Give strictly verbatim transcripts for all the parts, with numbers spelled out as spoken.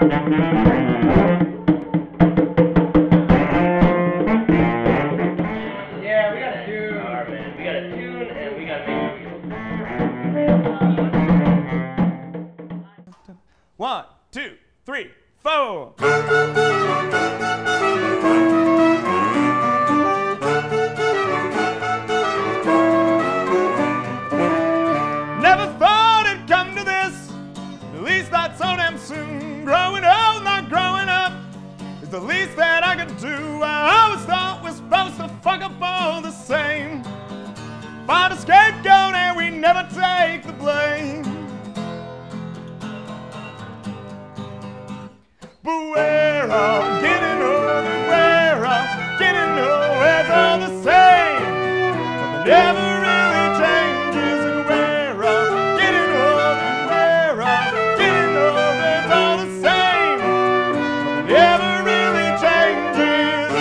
Yeah, we got a tune. Alright, man. We got a tune and we got to make it. One, two, three, four. Never thought it'd come to this, at least not so damn soon. Growing old, not growing up, is the least that I could do. I always thought we're supposed to fuck up all the same. Find a scapegoat and we never take the blame. But we're all getting old and we're all getting old, it's all the same. But never really changes, and we're all getting old and we're all getting old, it's all the same. But never really changes.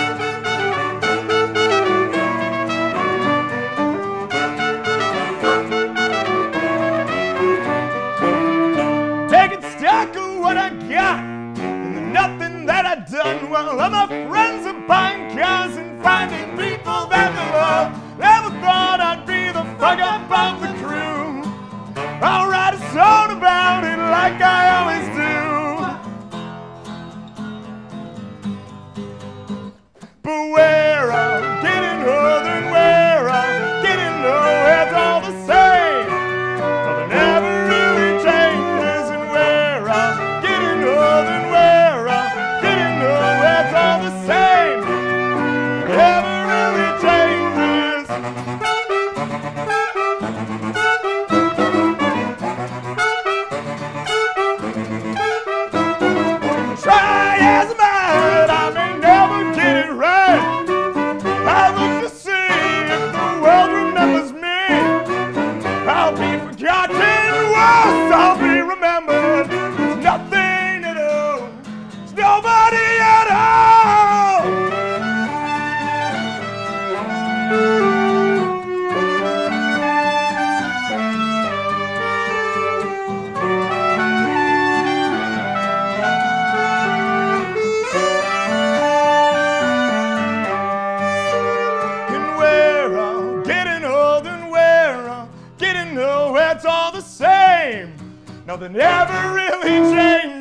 Taking stock of what I got, nothing that I've done. Well, all my friends are buying cars and finding people that they love. Never thought I'd be the fuck up of the crew. I'll write a song about it like I always do. But we're all getting old and we're all getting old, it's all the same. So it never really changes, and we're all getting old and we're all it's all the same, never really changes. Try as I might, I may never get it right. I look to see if the world remembers me. I'll be forgotten, worse, I'll be remembered. There's nothing to do, there's nobody at all. And we're all getting old and we're all getting old, it's all the same. Nothing ever really changes.